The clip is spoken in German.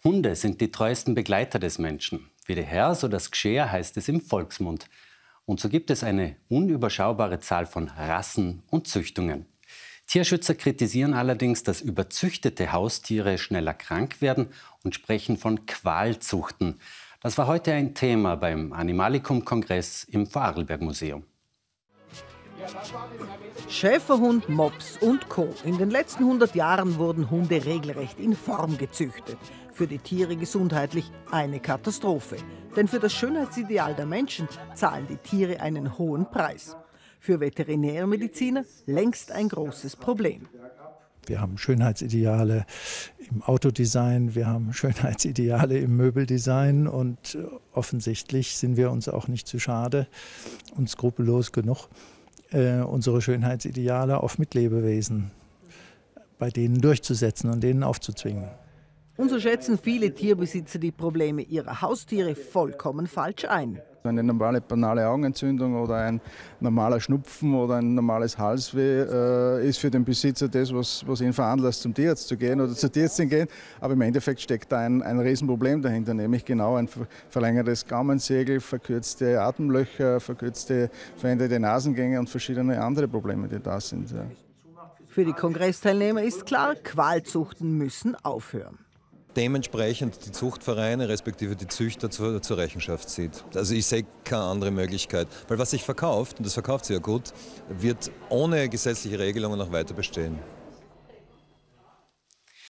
Hunde sind die treuesten Begleiter des Menschen. Wie der Herr, so das Geschirr, heißt es im Volksmund. Und so gibt es eine unüberschaubare Zahl von Rassen und Züchtungen. Tierschützer kritisieren allerdings, dass überzüchtete Haustiere schneller krank werden und sprechen von Qualzuchten. Das war heute ein Thema beim Animalicum-Kongress im Vorarlberg-Museum. Schäferhund, Mops und Co. In den letzten 100 Jahren wurden Hunde regelrecht in Form gezüchtet. Für die Tiere gesundheitlich eine Katastrophe. Denn für das Schönheitsideal der Menschen zahlen die Tiere einen hohen Preis. Für Veterinärmediziner längst ein großes Problem. Wir haben Schönheitsideale im Autodesign, wir haben Schönheitsideale im Möbeldesign und offensichtlich sind wir uns auch nicht zu schade und skrupellos genug, unsere Schönheitsideale auf Mitlebewesen bei denen durchzusetzen und denen aufzuzwingen. Und so schätzen viele Tierbesitzer die Probleme ihrer Haustiere vollkommen falsch ein. Eine normale banale Augenentzündung oder ein normaler Schnupfen oder ein normales Halsweh ist für den Besitzer das, was ihn veranlasst, zum Tierarzt zu gehen oder zur Tierärztin gehen. Aber im Endeffekt steckt da ein Riesenproblem dahinter, nämlich genau ein verlängertes Gaumensegel, verkürzte Atemlöcher, veränderte Nasengänge und verschiedene andere Probleme, die da sind. Ja. Für die Kongressteilnehmer ist klar, Qualzuchten müssen aufhören. Dementsprechend die Zuchtvereine respektive die Züchter zur Rechenschaft zieht. Also ich sehe keine andere Möglichkeit. Weil was sich verkauft, und das verkauft sich ja gut, wird ohne gesetzliche Regelungen noch weiter bestehen.